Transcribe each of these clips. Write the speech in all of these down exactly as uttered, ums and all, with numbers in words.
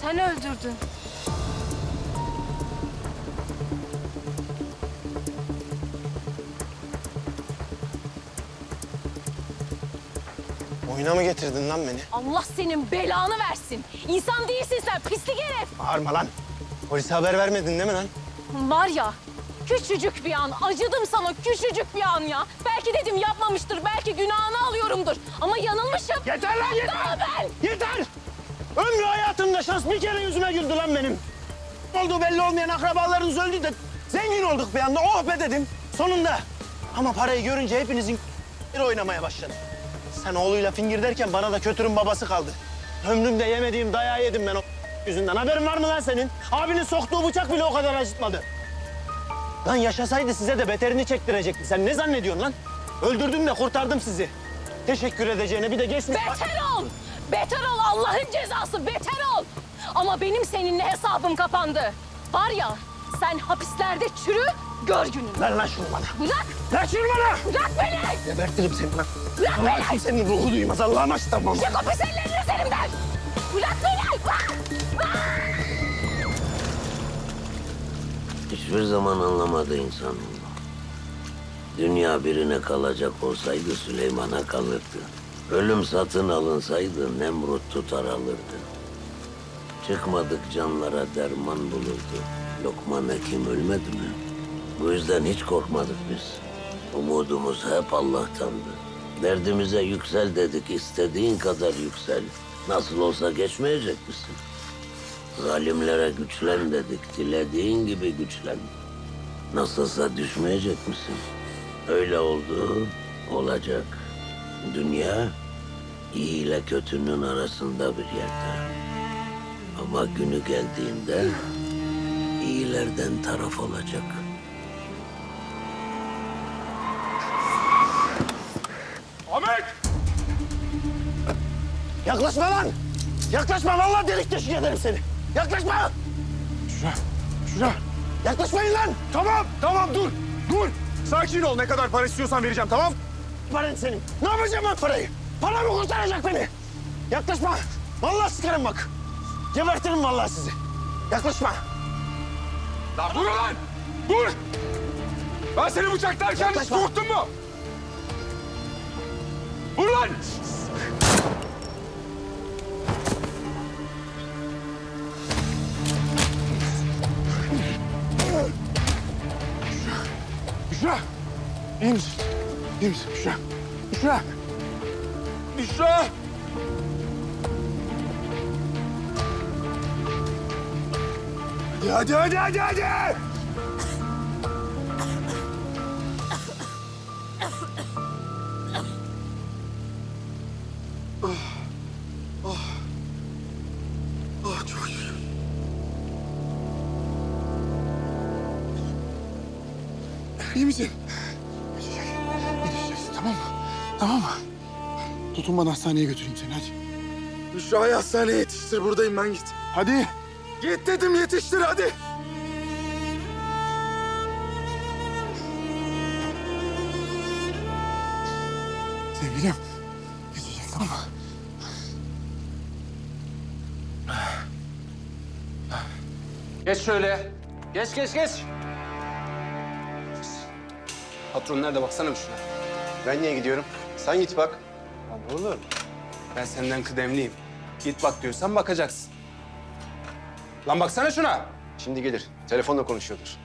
Sen öldürdün. Oyuna mı getirdin lan beni? Allah senin belanı versin. İnsan değilsin sen, pislik herif. Bağırma lan. Polise haber vermedin değil mi lan? Var ya, küçücük bir an. Acıdım sana, küçücük bir an ya. Belki dedim yapmamıştır, belki günahını alıyorumdur. Ama yanılmışım. Yeter lan yeter! Daha ben. Yeter! Ömrü hayatımda şans bir kere yüzüme güldü lan benim. Olduğu belli olmayan akrabalarınız öldü de zengin olduk bir anda. Oh be dedim. Sonunda. Ama parayı görünce hepinizin oynamaya başladı. Sen oğluyla fingir derken bana da kötürün babası kaldı. Ömrümde yemediğim dayağı yedim ben o yüzünden. Haberin var mı lan senin? Abinin soktuğu bıçak bile o kadar acıtmadı. Lan yaşasaydı size de beterini çektirecekti. Sen ne zannediyorsun lan? Öldürdüm de kurtardım sizi. Teşekkür edeceğine bir de geçmiş... Beter ol! Beter ol Allah'ın cezası, beter ol! Ama benim seninle hesabım kapandı. Var ya, sen hapislerde çürü, gör gününü. Ver lan şunu bana. Bırak! Ver şunu bana! Bırak beni! Gebertirim seni lan. Bırak Allah beni! kimsenin ruhu duymaz. Allah'ım aşkına tamam. Çek o pis ellerini üzerimden! Bırak beni! Hiçbir zaman anlamadı insan. Dünya birine kalacak olsaydı Süleyman'a kalırdı. Ölüm satın alınsaydı Nemrut tutar alırdı. Çıkmadık canlara derman bulurdu. Lokman Hekim ölmedi mi? Bu yüzden hiç korkmadık biz. Umudumuz hep Allah'tandı. Derdimize yüksel dedik, istediğin kadar yüksel. Nasıl olsa geçmeyecek misin? Zalimlere güçlen dedik, dilediğin gibi güçlen. Nasılsa düşmeyecek misin? Öyle oldu, olacak. Dünya iyi ile kötünün arasında bir yerde. Ama günü geldiğinde iyilerden taraf olacak. Ahmet! Yaklaşma lan! Yaklaşma! Vallahi delik deşik ederim seni. Yaklaşma! Şura, şura. Yaklaşmayın lan! Tamam, tamam dur, dur. Sakin ol. Ne kadar para istiyorsan vereceğim, tamam? Paran senin. Ne yapacağım ben parayı? Para mı kurtaracak beni? Yaklaşma! Vallahi sıkarım bak. Gebertirim vallahi sizi. Yaklaşma! Lan dur lan! Dur! Ben seni bıçaklarken hiç Yaklaşma. korktun mu? Vur lan! Büşra! İyi misin? İyi misin Büşra? Büşra! Büşra! Hadi, hadi, hadi, hadi, hadi! Oh, oh. Oh, çok şükür. İyi misin? Geçecek. Yetişeceksin, tamam mı? Tamam mı? Tutun bana hastaneye götüreyim seni, hadi. Büşra'yı hastaneye yetiştir, buradayım ben, git. Hadi. Git dedim, yetiştir, hadi. Sevgilim, geçecek, tamam mı? Geç şöyle. Geç, geç, geç. Patron nerede? Baksana bir şuna. Ben niye gidiyorum? Sen git bak. Lan oğlum, ben senden kıdemliyim. Git bak diyorsan bakacaksın. Lan baksana şuna. Şimdi gelir. Telefonla konuşuyordur.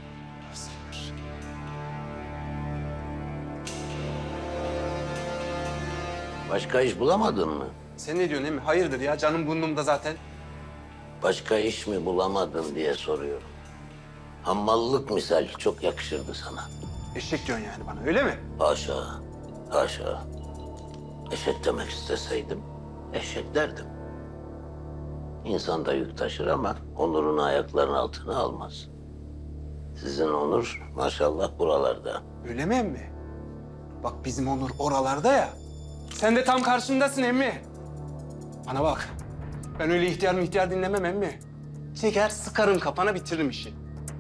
Başka iş bulamadın mı? Sen ne diyorsun Emi? Hayırdır ya? Canım burnumda zaten. Başka iş mi bulamadın diye soruyorum. Hammallık misal çok yakışırdı sana. Eşek diyorsun yani bana, öyle mi? Haşa, haşa. Eşek demek isteseydim, eşek derdim. İnsan da yük taşır ama onurunu ayaklarının altına almaz. Sizin onur maşallah buralarda. Öyle mi emmi? Bak bizim Onur oralarda ya. Sen de tam karşımdasın emmi. Bana bak. Ben öyle ihtiyar mihtiyar dinlemem emmi. Çeker sıkarım kafana bitiririm işi.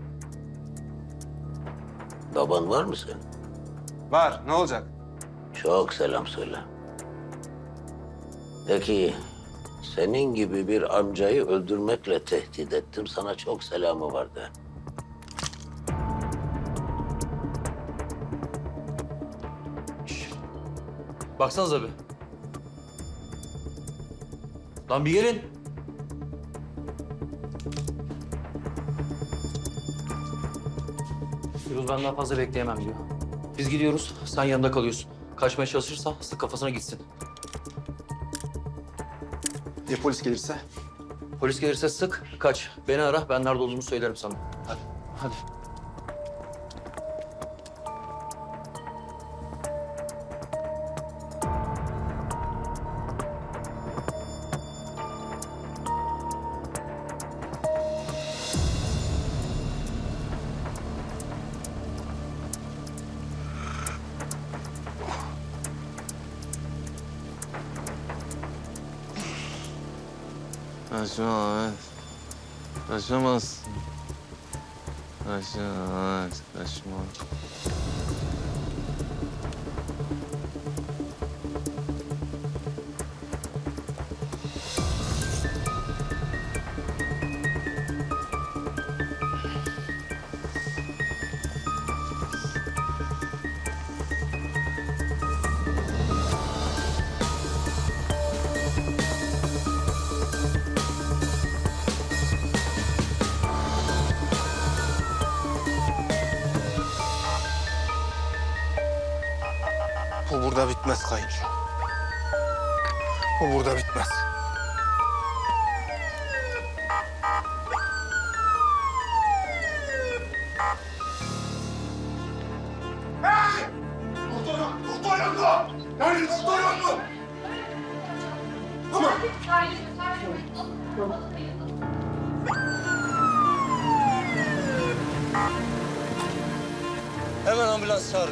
Baban var mı senin? Var, ne olacak? Çok selam söyle. Peki Senin gibi bir amcayı öldürmekle tehdit ettim. Sana çok selamı vardı. Baksanıza bir. Lan bir gelin. Firuz ben daha fazla bekleyemem diyor. Biz gidiyoruz, sen yanında kalıyorsun. Kaçmaya çalışırsa sık kafasına gitsin. Ya polis gelirse? Polis gelirse sık, kaç. Beni ara, ben nerede olduğumu söylerim sana. Hadi. Hadi. Kaçma Ahmet. Kaçamazsın. Kaçma Ahmet, kaçma. Bu burada bitmez kayınço. Bu burada bitmez. Hey! Doktor yok, doktor yok mu? Nerede doktor yok mu? Tamam. Hemen ambulans çağırın.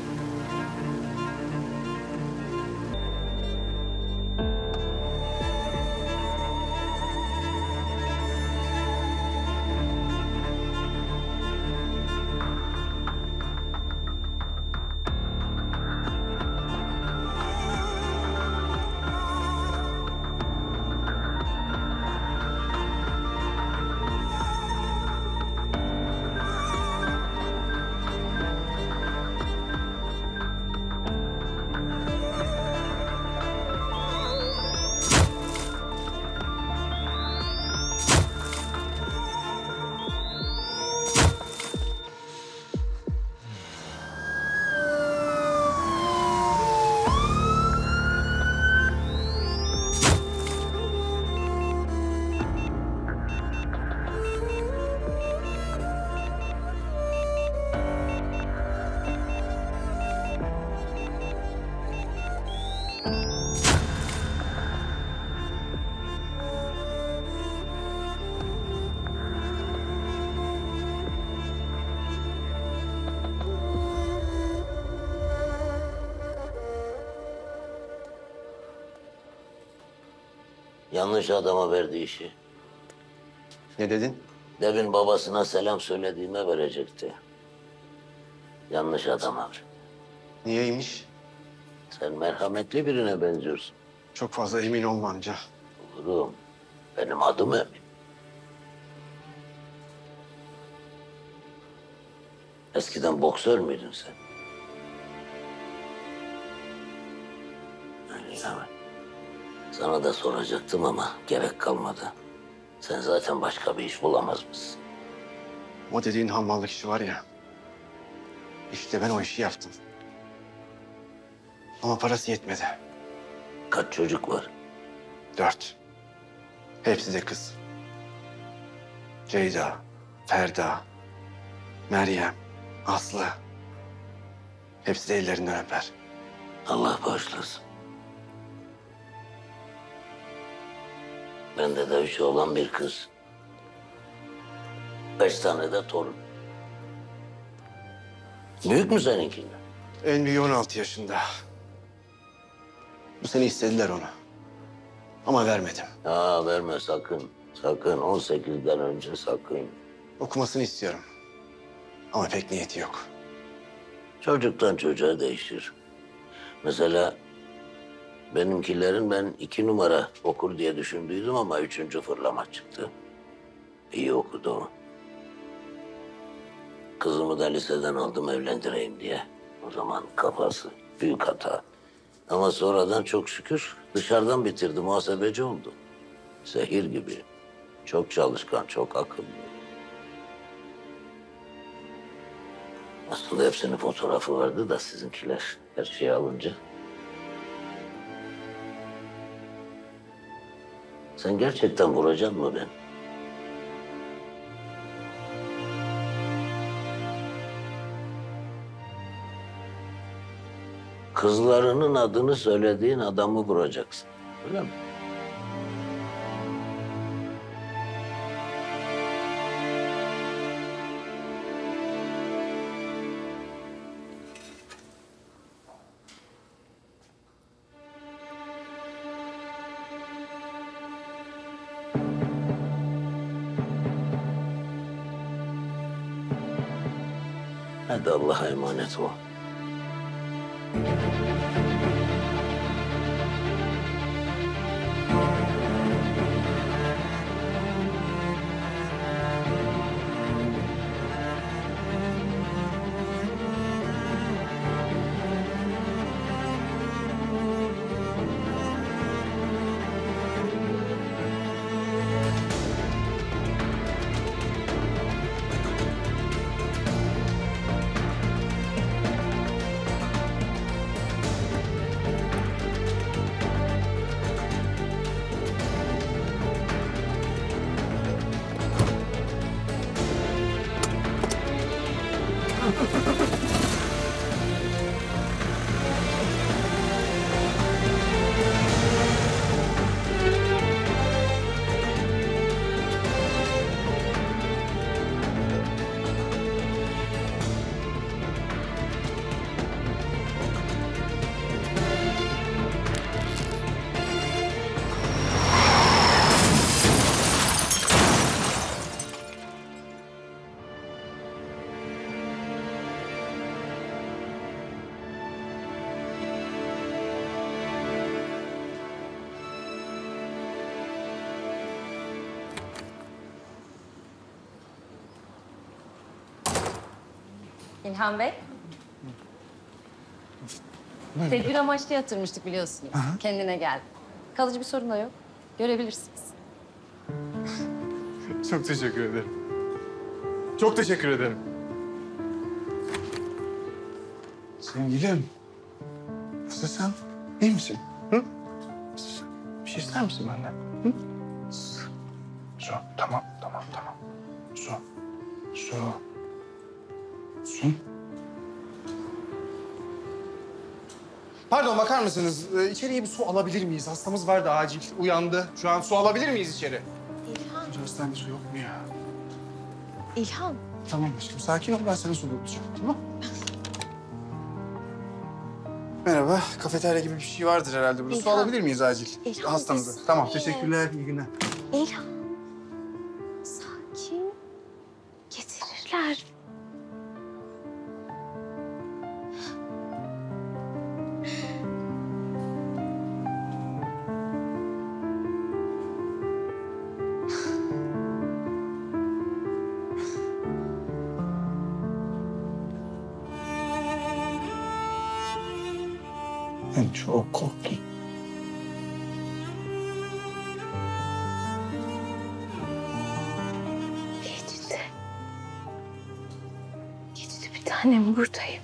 Yanlış adama verdi işi. Ne dedin? Demin babasına selam söylediğime verecekti. Yanlış adama verdi. Niyeymiş? Sen merhametli birine benziyorsun. Çok fazla emin olma amca. Olurum. Benim adım Emin. Eskiden boksör müydün sen? Evet. Sana da soracaktım ama gerek kalmadı. Sen zaten başka bir iş bulamaz mısın? O dediğin hammallık işi var ya. İşte ben o işi yaptım. Ama parası yetmedi. Kaç çocuk var? Dört. Hepsi de kız. Ceyda, Ferda, Meryem, Aslı. Hepsi de ellerinden öper. Allah bağışlasın. Bende de üç oğlan bir kız. Beş tane de torun. Büyük mü seninkiler? En büyüğü on altı yaşında. Bu sene istediler onu. Ama vermedim. Ha verme sakın. Sakın on sekizden önce sakın. Okumasını istiyorum. Ama pek niyeti yok. Çocuktan çocuğa değişir. Mesela Benimkilerin ben iki numara okur diye düşündüydüm ama üçüncü fırlama çıktı. İyi okudu o. Kızımı da liseden aldım evlendireyim diye. O zaman kafası büyük hata. Ama sonradan çok şükür dışarıdan bitirdi, muhasebeci oldu. Zehir gibi. Çok çalışkan, çok akıllı. Aslında hepsinin fotoğrafı vardı da sizinkiler her şeyi alınca. Sen gerçekten vuracaksın mı beni? Kızlarının adını söylediğin adamı vuracaksın. Öyle mi? Hadi Allah'a emanet ol. İlhan Bey. Tedbir amaçlı yatırmıştık biliyorsunuz. Kendine gel. Kalıcı bir sorun da yok. Görebilirsiniz. Çok teşekkür ederim. Çok teşekkür ederim. Sevgilim. Nasılsın? İyi misin? Hı? Bir şey ister misin benden? Hı? Su. Tamam, tamam, tamam. Su. Su. Su. Pardon, bakar mısınız? Ee, içeriye bir su alabilir miyiz? Hastamız vardı, acil. Uyandı. Şu an su alabilir miyiz içeri? İlhan. Önce hastanede su yok mu ya? İlhan. Tamam aşkım, sakin ol. Ben sana su bulacağım, tamam? Merhaba, kafeterya gibi bir şey vardır herhalde burada. Su İlhan. alabilir miyiz acil? İlhan, Hastamıza. bir Tamam, saniye. teşekkürler. İyi günler. İlhan. Sakin. Getirirler. Ben çok korktum. Geçti. Geçti bir tanem buradayım.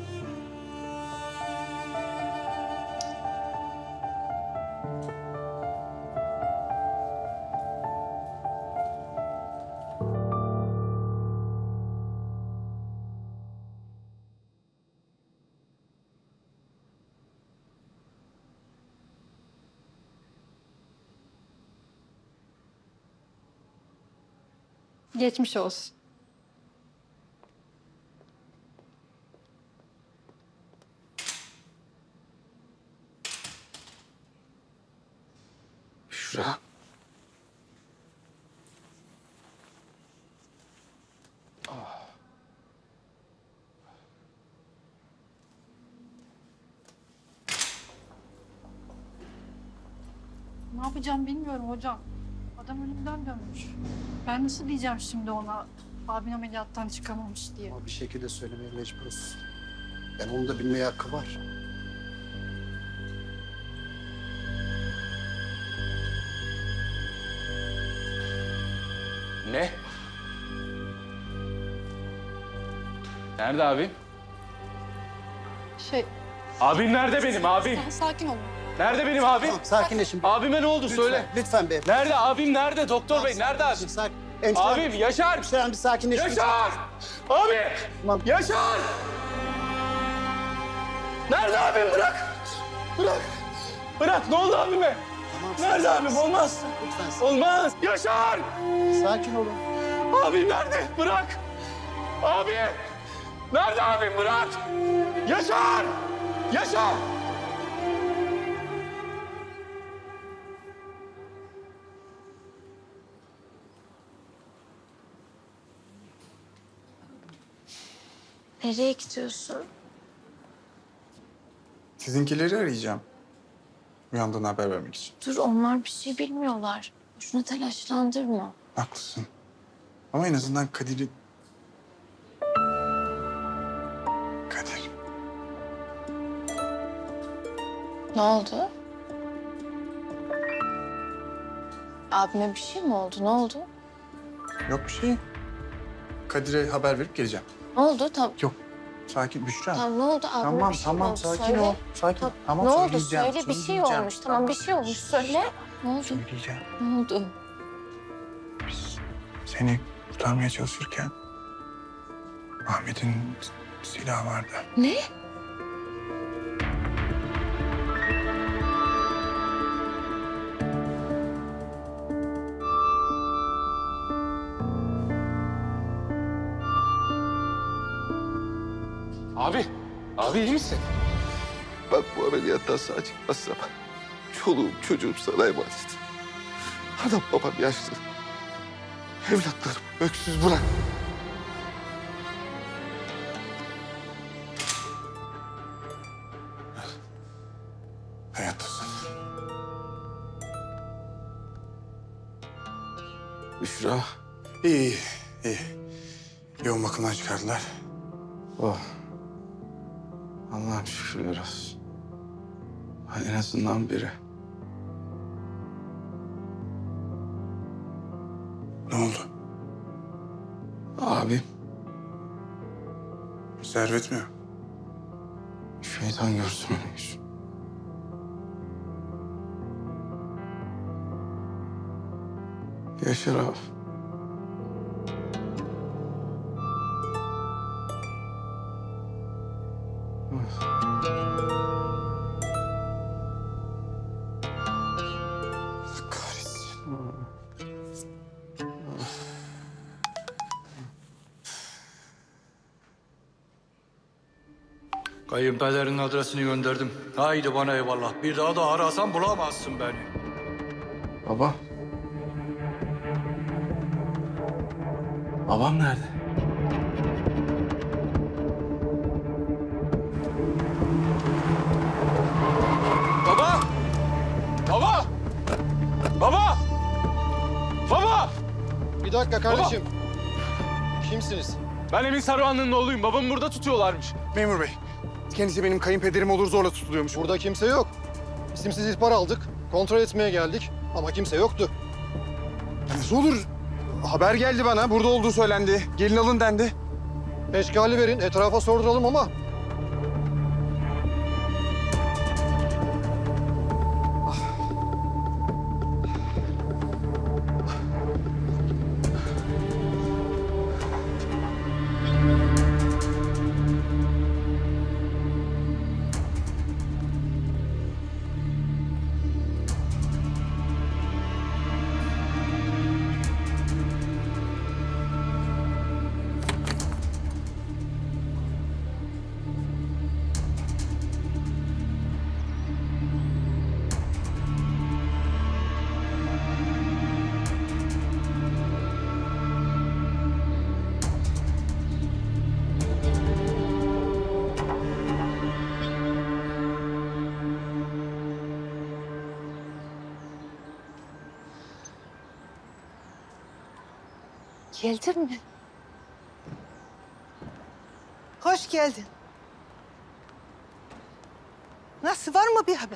Geçmiş olsun. Şura. Ne yapacağım bilmiyorum hocam. Adam ölümden dönmüş. Ben nasıl diyeceğim şimdi ona abin ameliyattan çıkamamış diye. Ama bir şekilde söylemeye mecburuz. Yani onun da bilmeye hakkı var. Ne? Nerede abim? Şey, Abim nerede benim abim? sen sakin olun. Nerede benim abim? Tamam, sakinleşin. Abime ne oldu Lütfen, söyle. Lütfen beyefendi. Nerede abim nerede doktor bey nerede abim? Sakin. Hemşire Abim Yaşar. Hemşire hanım bir sakinleşin. Yaşar! Abi! Tamam. Yaşar! Nerede abim bırak? Bırak. Bırak ne oldu abime? Tamam, Nerede sakin. abim olmaz. Lütfen sakin. Olmaz. Yaşar! Sakin olun. Abim nerede? Bırak. Abi! Nerede abim bırak? Yaşar! Yaşar! Nereye gidiyorsun? Sizinkileri arayacağım. Uyandığını haber vermek için. Dur, onlar bir şey bilmiyorlar. Boşuna telaşlandırma. Haklısın. Ama en azından Kadir'i... Kadir. Ne oldu? Abime bir şey mi oldu? Ne oldu? Yok bir şey. Kadir'e haber verip geleceğim. Ne oldu? Tam, Yok. Sakin Büşra. tam ne oldu? Abime Tamam bir şey mi tamam oldu? sakin Söyle. ol. Sakin. Tam- Tamam ne oldu? söyleyeceğim. Söyle, bir şey söyleyeceğim. olmuş. Tamam, bir şey olmuş. Söyle. Ne oldu? Söyleyeceğim. Ne oldu? Biz seni kurtarmaya çalışırken Ahmet'in silahı vardı. Ne? Abi! Abi iyi misin? Ben bu ameliyattan sağ çıkmazsam çoluğum çocuğum sana emanet. Adam babam yaşlı. Evlatlarım öksüz bırak. Hayattasın. Büşra. İyi iyi iyi. Yoğun bakımdan çıkardılar. Oh. Allah'ım şükürler olsun. Ha, en azından biri. Ne oldu? Abim Servet mi? şeytan görsün onu yüzünü. Yaşar abi. Allah kahretsin. Kayınpederin adresini gönderdim. Haydi bana eyvallah. Bir daha da arasan bulamazsın beni. Baba. Babam nerede? Baba! Baba! Baba! Baba! Bir dakika kardeşim. Kimsiniz? Ben Emin Saruhanlı'nın oğluyum. Babamı burada tutuyorlarmış. Memur bey. Kendisi benim kayınpederim olur zorla tutuluyormuş. Burada kimse yok. İsimsiz ihbar aldık. Kontrol etmeye geldik. Ama kimse yoktu. Nasıl olur? Haber geldi bana. Burada olduğu söylendi. Gelin alın dendi. Eşkali verin. Etrafa sorduralım ama Geldin mi? Hoş geldin. Nasıl, var mı bir haber?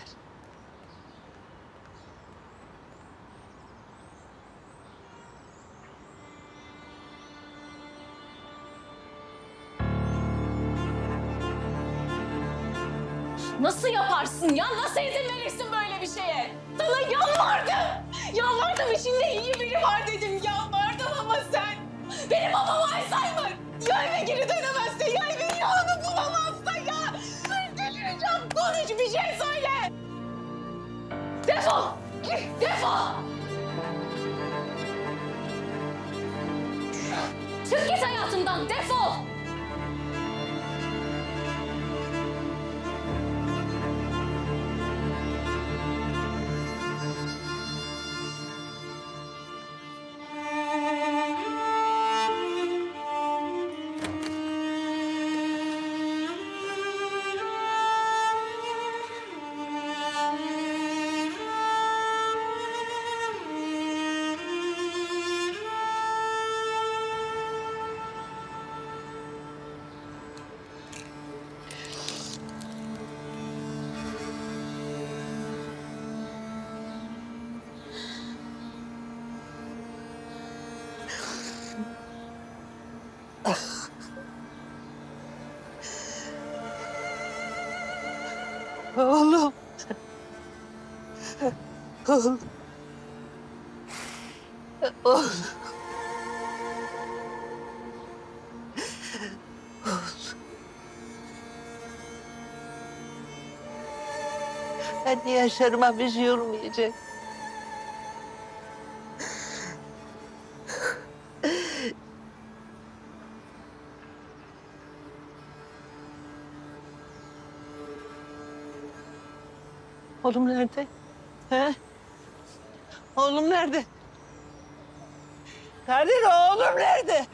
Nasıl yaparsın ya? Nasıl izin verirsin böyle bir şeye? Sana yalvardım. Yalvardım, içinde iyi biri var dedim. Yalvardım ama sen benim babam Alzheimer. Ya eve geri dönemezse, ya evin yağını bulamazsa ya. Delireceğim. Konuş, bir şey söyle. Defol. Defol. Çık git hayatımdan. Defol. Oğlum. Oğlum. Oğlum. Ben yaşarıma bir şey olmayacak. Oğlum nerede? He? Oğlum nerede? Kadir, oğlum nerede?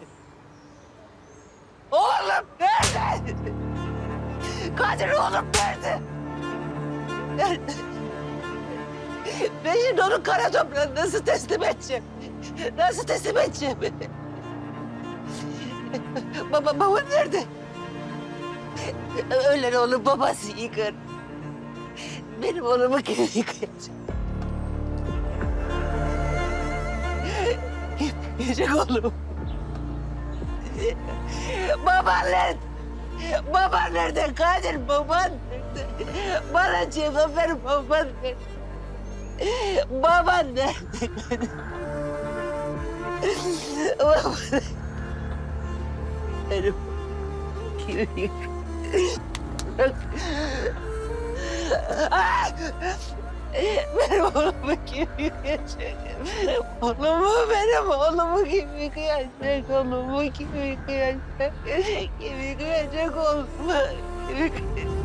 Oğlum nerede? Kadir, oğlum nerede? Nerede? Ben şimdi onu kara toprağa nasıl teslim edeceğim? Nasıl teslim edeceğim? Baba, baba nerede? Ölen oğlum babası yıkar. Benim oğlumu kim yıkayacak? Kim yıkayacak oğlum? Baban nerede? Baban nerede Kadir? Baban nerede? Bana cevap ver, baban nerede? Baban nerede Kadir? Baban nerede? Benim kim yıkayacak? Ay! Benim oğlumu kim yıkayacak? Benim oğlumu, benim oğlumu kim yıkayacak? Oğlumu kim yıkayacak? Kim yıkayacak oğlumu? Kim yıkayacak?